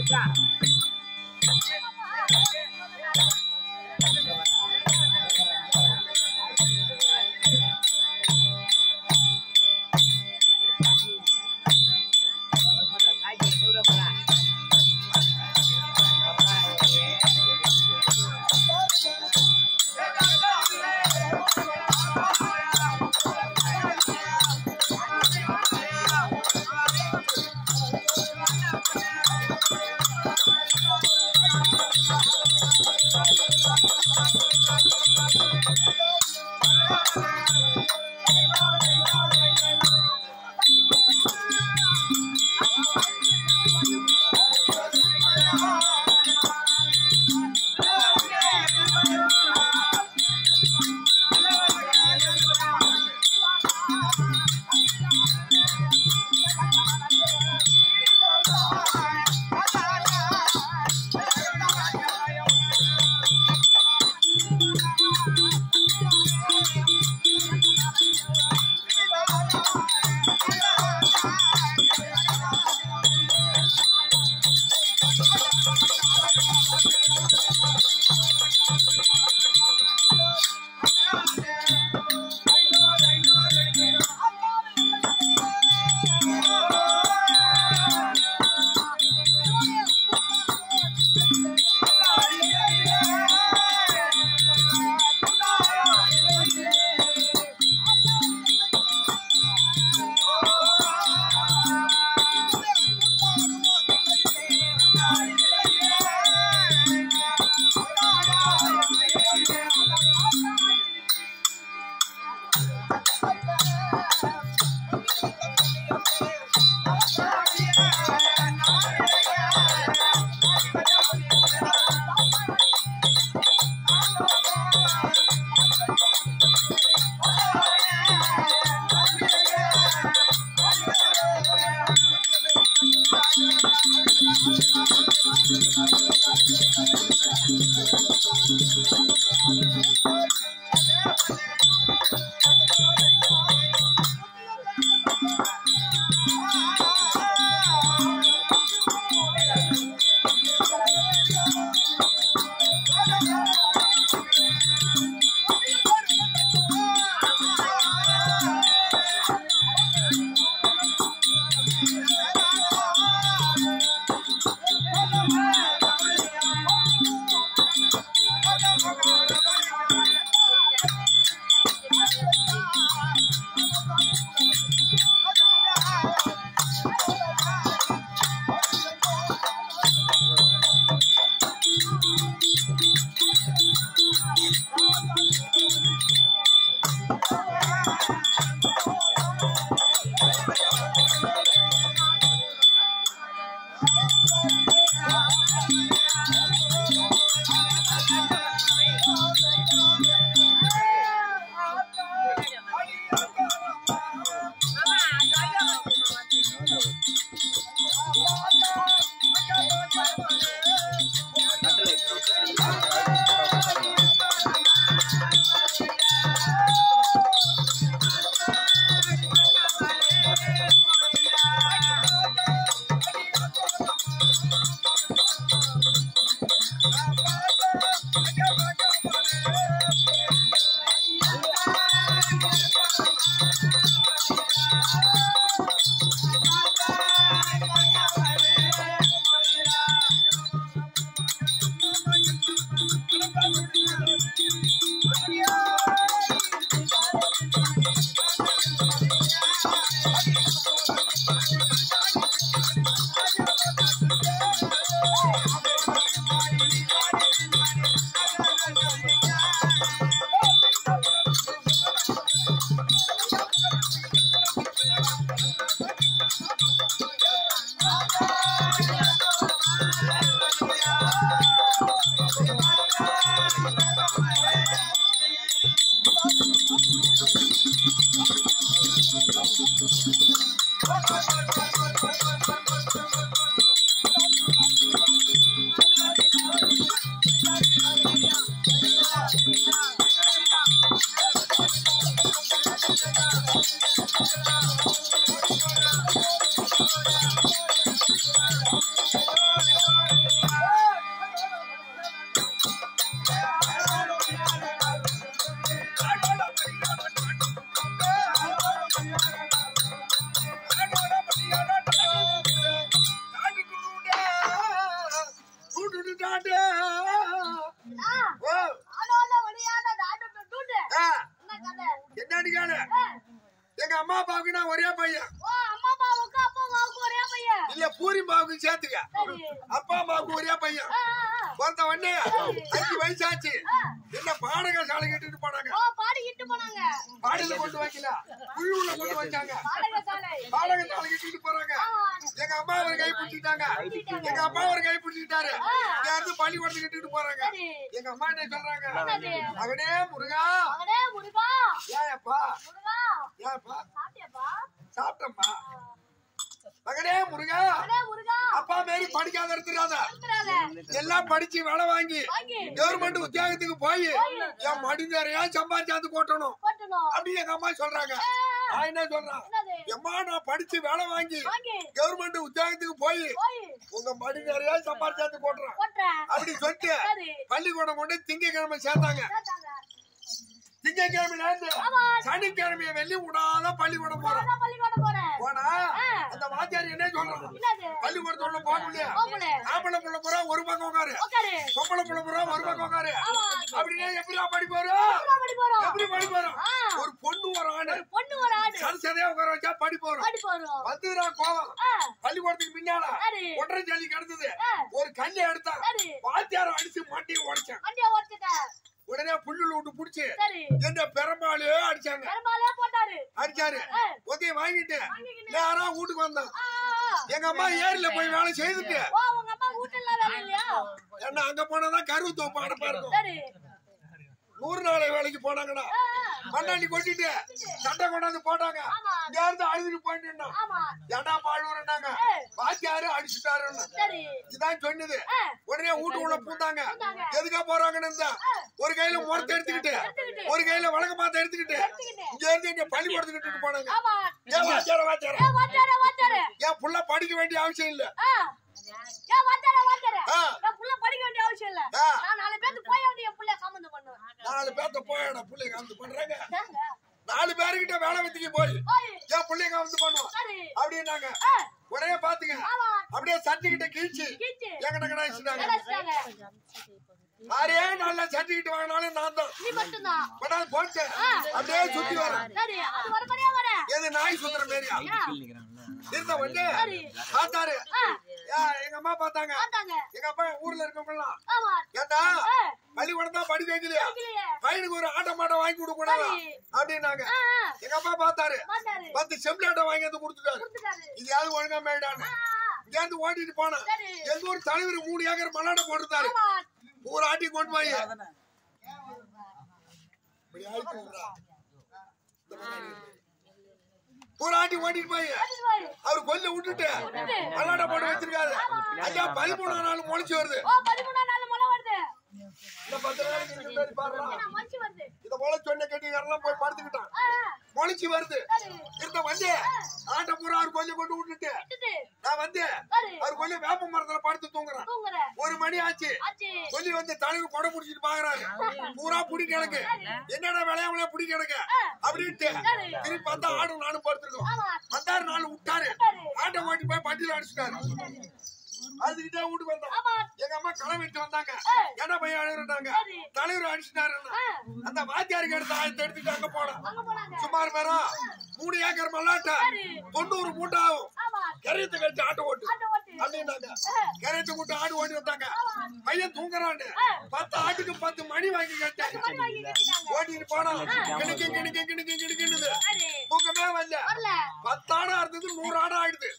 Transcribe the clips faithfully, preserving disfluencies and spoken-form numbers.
Thank you. Puri மாவுக்கு சேர்த்துக்க. அப்பா அம்மாவுக்கு ஒரே பையன் வந்த உடனே அஞ்சு வயசாச்சு. என்ன பாடக சாலை கட்டிட்டு போனாங்க. பாடல கொண்டு வைக்கல, குழுவுல கொண்டு வச்சாங்க. பாடக சாலை கட்டிட்டு போறாங்க. எங்க அம்மா ஒரு கை பிடிச்சிட்டாங்க. எங்க அப்பா ஒரு கை பிடிச்சிட்டாரு. யாரு பள்ளிக்கூடத்துக்கு கட்டிட்டு போறாங்க. எங்க அம்மா என்ன சொல்றாங்க, மகனே முருகா, ஏப்பா ஏப்பா சாப்பிட்டப்பா, மகனே முருகா, அப்பா மாரி படிக்காத இருக்கிறாத, எல்லாம் படிச்சு வேலை வாங்கி கவர்மெண்ட் உத்தியோகத்துக்கு போய் என் மடி நிறைய சம்பாதிச்சாந்து கொட்டணும் அப்படின்னு எங்க அம்மா சொல்றாங்க. நான் என்ன சொல்றேன், எம்மா நான் படிச்சு வேலை வாங்கி கவர்மெண்ட் உத்தியோகத்துக்கு போய் உங்க மடி நிறைய சம்பாதிச்சாந்து கொட்டுறேன் அப்படி சொல்லிட்டு பள்ளிக்கூடம் கொண்டு திங்கக்கிழமை சேர்த்தாங்க. திங்கக்கிழமையில இருந்து சனிக்கிழமைய வெள்ளி விடாத பள்ளிக்கூடம் போறோம். போனா அந்த வாத்தியார் என்ன சொல்றான், பள்ளிக்கூடத்தோட போக முடியாது. ஆம்பளை புள்ள போறா ஒரு பக்கம் உட்காரு, பொம்பளை புள்ள போறா ஒரு பக்கம் உட்காரு அப்படின்னா எப்படியா படி போறோம், எப்படி படி போறோம். ஒரு பொண்ணு ஒரு ஆடு சரிசதையா உட்கார வச்சா படி போறோம். வந்துடா கோவம். பள்ளிக்கூடத்துக்கு பின்னால ஒன்றரை ஜல்லி கிடந்தது. ஒரு கல்லை எடுத்தா வாத்தியார அடிச்சு மாட்டியை உடைச்சேன். உடனே புல்லுல விட்டு புடிச்சு என்ன பெரும்பாலே அடிச்சாங்க. அடிச்சாரு ஒத்தைய வாங்கிட்டு நேரா வீட்டுக்கு வந்தான். எங்க அம்மா ஏரியில போய் வேலை செய்துட்டு என்ன அங்க போனாதான் கருவு தோப்பு அடப்பா இருக்கும். நூறு நாளை வேலைக்கு போனாங்கடா, மண்ணாண்டி கொட்டிட்டு சட்டை கொண்டாந்து போட்டாங்க. இருந்து அழுதுட்டு போயிட்டு ஏண்டா பாடுறாங்க, வாத்தியாரு அடிச்சுட்டாருன்னு இதான் சொன்னது. உடனே வீட்டுக்குள்ள பூந்தாங்க. எதுக்கா போறாங்கன்னு ஒரு கையில முறத்தை எடுத்துக்கிட்டு ஒரு கையில வழக்க மாத்த எடுத்துக்கிட்டு இங்க இருந்து இங்க பள்ளிக்கூடத்துக்கிட்டு போனாங்க. ஏன் வாத்தியார வாத்தியார என் புள்ள படிக்க வேண்டிய அவசியம் இல்ல, நாலு பேர்த்த போயடா புள்ளைய காமிச்சு பண்றாங்க. நாலு பேருக்கிட்ட வேலை வச்சுக்கு போய் என் புள்ளைய காமிச்சு பண்ணுவோம் அப்படின்னாங்க. உடனே பாத்துங்க அப்படியே சர்டிபிகேட்ட கிழிச்சு எங்கிட்ட கிடைச்சிட்டாங்க. யாரே நல்ல சர்டிபிகேட் வாங்கினாலும் நான் தான் போட்டு அப்படியே சுத்தி வரேன். எது நாய் சுத்துற மாதிரியா இருந்த வந்து பார்த்தாரு. எங்க அம்மா பார்த்தாங்க. எங்க அப்பா ஊர்ல இருக்கவங்கலாம் ஏண்டா பள்ளிக்கூடம் தான் படிக்க வைக்கலையா, பையனுக்கு ஒரு ஆட்ட மாட்டம் வாங்கி கொடுக்க கூடாதா அப்படின்னாங்க. எங்க அப்பா பார்த்தாரு, பத்து செம்பிளாட்டம் வாங்கி வந்து கொடுத்துட்டாரு. இது யாரும் ஒழுங்கா மேடான்னு இங்க இருந்து ஓட்டிட்டு போனா எங்க ஊர் தலைவர் மூணு ஏக்கர் மல்லாட்ட போட்டுருந்தாரு. ஊர் ஆட்டி கொண்டு போய் ஒரு ஆட்டி ஓட்டிட்டு போய் அவரு கொல்ல விட்டுட்டு மல்லாட்ட போட்டு வச்சிருக்காரு. ஐயா பதிமூணாம் நாள் முளைச்சு வருது. இந்த பத்து நாளைக்கு பாருங்க இத போல சொன்ன கட்டி எல்லாம் போய் படுத்துக்கிட்டான். முளைச்சு வருது. இருந்த வந்து ஆட்ட பூரா அவர் கொஞ்சம் கொண்டு விட்டுட்டு நான் வந்து அவர் கொஞ்சம் வேப்ப மரத்துல படுத்து தூங்குறேன். ஒரு மணி ஆச்சு. சொல்லி வந்து தலைவர் கொடை பிடிச்சிட்டு பாக்குறாரு. பூரா புடி கிடக்கு. என்னடா விளையாமல புடி கிடக்கு அப்படின்ட்டு திருப்பி வந்தா ஆடும் நானும் படுத்துருக்கோம். வந்தாரு நாலு விட்டாரு. ஆட்டை ஓட்டி போய் பட்டியல அடிச்சுட்டாரு. அதுக்கிட்டே வீட்டுக்கு வந்தோம். எங்க அம்மா கிளம்பிட்டு வந்தாங்க. என்ன பையன் அழுகுறாங்க, தலைவர் அடிச்சுட்டாரு. அந்த வாத்தியாருக்கு எடுத்து ஆயிரத்தி எடுத்துட்டு அங்க போனோம். சுமார் பேரா மூணு ஏக்கர் மல்லாட்ட தொண்ணூறு மூட்டை ஆகும். கரையத்தை கழிச்சு ஆட்டை ஓட்டு அப்படின்னாங்க. கரையத்தை கூட்டு ஆடு ஓட்டி வந்தாங்க. பையன் தூங்குறான்னு பத்து ஆட்டுக்கு பத்து மணி வாங்கி கேட்டேன். ஓட்டிட்டு போனோம். கிணிக்கு கிணிக்கு கிணிக்கு கிணிக்குன்னு தூக்கமே வரல. பத்து ஆடா இருந்தது நூறு ஆடா ஆயிடுது.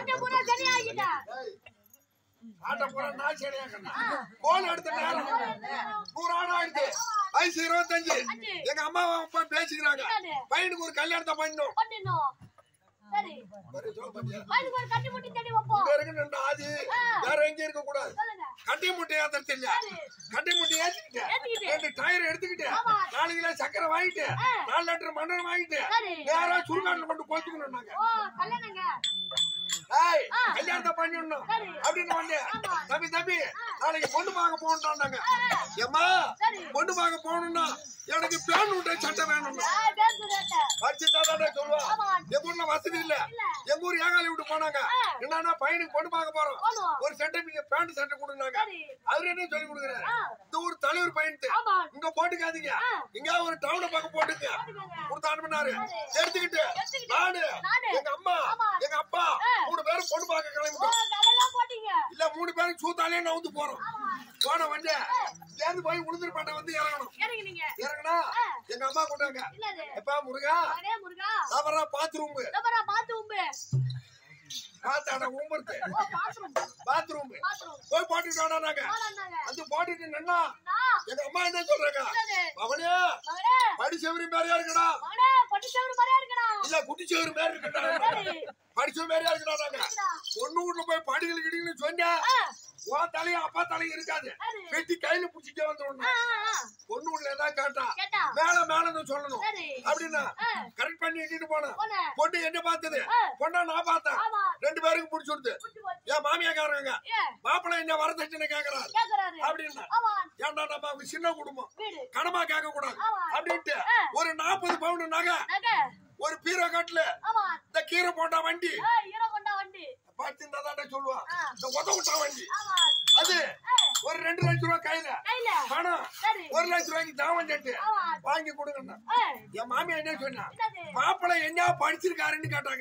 ஆட்ட போற நாய் சரியாக்கண்ணா கோல் எடுத்த நேரம் நூறு ஆடு ஆயிடுது. வயசு இருபத்தஞ்சு. எங்க அம்மா அப்பா பேசிக்கிறாங்க, பையனுக்கு ஒரு கல்யாணத்தை பண்ணணும். ஆதி வேற எங்க இருக்க கூடாது. கட்டி முட்டை ஏத்தறது இல்ல. கட்டி முட்டை ஏத்திக்கிட்டு ரெண்டு டயர் எடுத்துக்கிட்டு நாலு கிலோ சக்கரை வாங்கிட்டு நாலு லிட்டர் மண்ணெண்ணெய் வாங்கிட்டு நேரா சுடுகாட்டுல கொண்டு போச்சுக்கணும். கல்யாணத்தை பண்ணிடணும் அப்படின்னு வந்து தம்பி தம்பி நாளைக்கு பொண்ணு பார்க்க போகணும்னாங்க. ஏம்மா பொண்ணு பார்க்க போகணும்னா எனக்கு பேன் விட்ட சட்டை வேணும். வச்சுட்டாதான் சொல்லுவா. எங்க ஊர்ல வசதி இல்ல. எங்க ஊர் ஏகாலி விட்டு போனாங்க. என்னன்னா பையனுக்கு பொண்ணு பார்க்க போறோம், ஒரு சட்டை பேண்ட் சட்டை கொடுங்க. அவரு என்ன சொல்லி கொடுக்குறாரு, இந்த ஊர் தலைவர் பையனுக்கு இங்க போட்டுக்காதீங்க, இங்க ஒரு டவுனை பக்கம் போட்டுங்க கொடுத்து அனுப்பினாரு. எடுத்துக்கிட்டு நானு எங்க அம்மா எங்க அப்பா மூணு பேரும் பொண்ணு பார்க்க கிளம்பிட்டோம். சூத்தாலே நவுந்து போறோம். போன வண்டி சேர்ந்து போய் உளுந்தூர்பேட்டை வந்து இறங்கணும். இறங்கனா எங்க அம்மா கொண்டாங்க. எப்பா முருகா தவறா பாத்ரூம் பாத்தாடா ஊம்புறது பாத்ரூம் போய் போட்டுட்டு வாடானாங்க. அது போட்டுட்டு நின்னா எங்க அம்மா என்ன சொல்றாங்க, அவனே படிச்சவரு மாதிரியா இருக்கடா இல்ல குட்டிச்சவரு மாதிரி இருக்கடா படிச்ச மாதிரியா இருக்கடாங்க. பொண்ணு வீட்டுல போய் படிகள் கிடிங்கன்னு சொன்னா உன் தலையும் அப்பா தலையும் இருக்காது, வெட்டி கையில புடிச்சிட்டே வந்துடணும். பொண்ணு வீட்டுல ஏதாவது கேட்டா மேல மேல சொல்லணும் அப்படின்னா கரெக்ட் பண்ணி எட்டிட்டு போனேன். பொண்ணு என்ன பார்த்தது, பொண்ணா நான் பார்த்தேன். ரெண்டு பேருக்கு புடிச்சு கொடுத்து என் மாமியாக்காரங்க மாப்பிள்ளை என்ன வரதட்சணை கேக்குறாரு அப்படின்னா, ஏன்டா நம்ம சின்ன குடும்பம் கடமா கேட்க கூடாது அப்படின்ட்டு ஒரு நாற்பது பவுண்டு நகை ஒரு பீரோ கட்டுல இந்த கீரை போட்டா வண்டி பார்த்துதான் சொல்லுவான். இந்த உத விட்டா வண்டி அது ஒரு ரெண்டு லட்சம் ரூபாய் கையில பணம் ஒரு லட்சம் ரூபாய்க்கு தாவன் சட்டு வாங்கி கொடுங்க. என் மாமியா என்ன சொன்னா, மாப்பிள்ளை என்ன படிச்சிருக்காருன்னு கேட்டாங்க.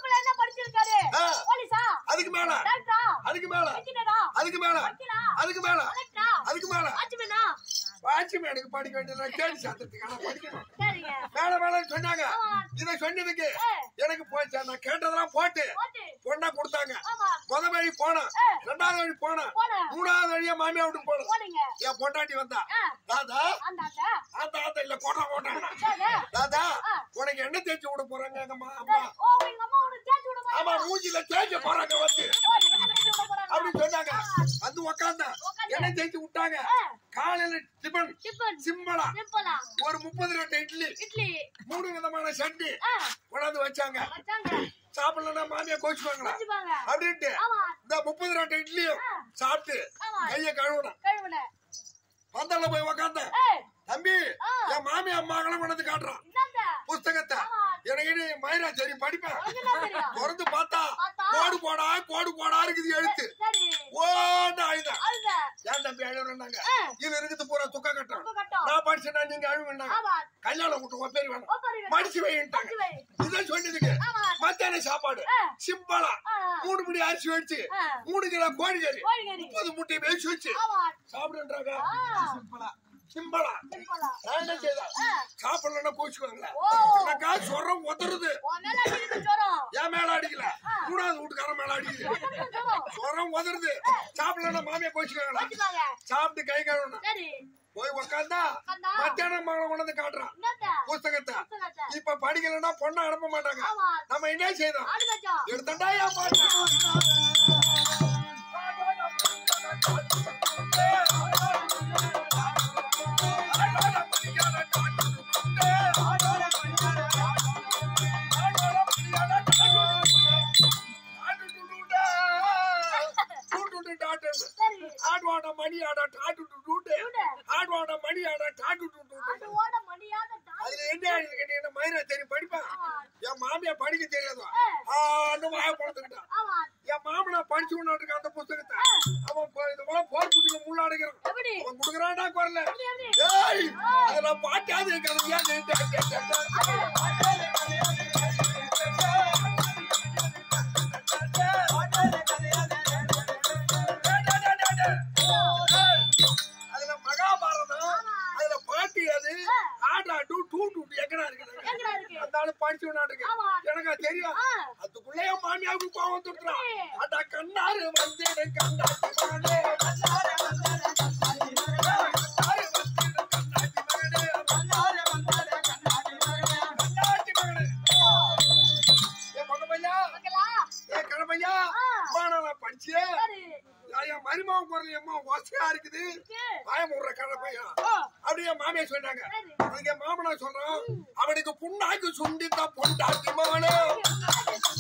அதுக்கு மேல அதுக்கு மேல அதுக்கு மேல அதுக்கு மேல அதுக்கு மேல வாட்ச்மேனுக்கு படிக்க வேண்டியது கேள்வி சாத்திரத்துக்கான படிக்கணும். மேல மேல சொன்னாங்க. இதை சொன்னதுக்கு எனக்கு போச்சு, நான் கேட்டதெல்லாம் போட்டு பொண்ணா கொடுத்தாங்க. முத வழி போனேன், ரெண்டாவது வழி போனேன், மூணாவது வழியா மாமியா வீட்டுக்கு போனேன். என் பொண்டாட்டி வந்தா, தாதா அந்த ஆத்த இல்ல கோட்டா போட்டாங்க. தாதா உனக்கு என்ன தேய்ச்சி விட போறாங்க எங்கம்மா அம்மா ஆமா மூஞ்சில தேய்க்க போறாங்க வந்து அப்படின்னு சொன்னாங்க. வந்து உக்காந்தா என்ன தேய்ச்சி விட்டாங்க. காலையில டிபன் சிம்பளா ஒரு முப்பது ரெண்டு இட்லி மூணு விதமான சட்னி கொண்டாந்து வச்சாங்க. சாப்பிடலன்னா மாமியா கோச்சுவாங்களா அப்படின்ட்டு இந்த முப்பது ரெண்டு இட்லியும் சாப்பிட்டு கைய கழுவுன பந்தல்ல போய் உக்காந்த. தம்பி என் மாமி அம்மாங்களும் கொண்டு காட்டுறான் புஸ்தகத்தை. எனக்கு மயிரா சரி படிப்பேன். திறந்து பார்த்தா கோடு போடா கோடு போடா இருக்குது எழுத்து. ஓட அழுதா ஏன் தம்பி அழுவுறாங்க, இது இருக்குது பூரா துக்க கட்டம். நான் படிச்சேன்னா நீங்க அழுவுனாங்க. கல்யாணம் கூட்டம் ஒப்பேரி வேணும் மடிச்சு வைட்டாங்க. இதான் சொன்னதுக்கு மத்தியான சாப்பாடு சிம்பிளா மூணு மணி அரிசி வச்சு மூணு கிலோ கோழி கறி முப்பது முட்டை வேச்சு வச்சு சாப்பிடுன்றாங்க. சிம்பிளா சிம்பிளா என்ன செய்தா சாப்பிடலன்னா கோச்சுக்குவாங்களா சொரம் உதறது. என் மேல அடிக்கல, மூணாவது வீட்டுக்காரன் மேல அடிக்குது. சொரம் உதறது. சாப்பிடலன்னா மாமியா கோச்சுக்குவாங்களா. சாப்பிட்டு கை கழுவணும் போய் உக்காந்தா மத்தியானம் மகளை கொண்டு காட்டுறான் புஸ்தகத்தை. இப்ப படிக்கலன்னா பொண்ணை அனுப்ப மாட்டாங்க. நம்ம என்ன செய்தோம் எடுத்தா ஆடுவாட மணி ஆட டாட்டு ஆடுவாட மணி ஆட டாட்டு அதுல என்ன கேட்டீங்கன்னா மயிரா தெரியும் படிப்பான். என் மாமியா படிக்க தெரியாதோ ஆண்டு வாய பழத்துக்கிட்டான். என் மாமனா படிச்சு கொண்டாட்டு அந்த புஸ்தகத்தை அவன் இது போல போர் குட்டியில முள்ள அடைக்கிறான். அவன் குடுக்கறான்டா குரல ஏய் அதெல்லாம் பாட்டாது கதையா அதுல மகாபாரதம் அதுல பாட்டி அது ஆடா டூ டூ டூ எங்கடா இருக்கு அந்த ஆளு படிச்சு கொண்டாட்டு எனக்கு தெரியும். அதுக்குள்ளே மாமியாவுக்கு கோவம் தொட்டுறான். அடா கண்ணாரு வந்து கண்ணாடி படிச்சு மருமாவும் குரல் அம்மா வாசியா இருக்குது பயமுற கடப்பையா அப்படியே மாமியா சொன்னாங்க. மாமனா சொல்றான் அவனுக்கு புண்ணாக்கு சுண்டித்தான் பொண்டாட்டி மகனே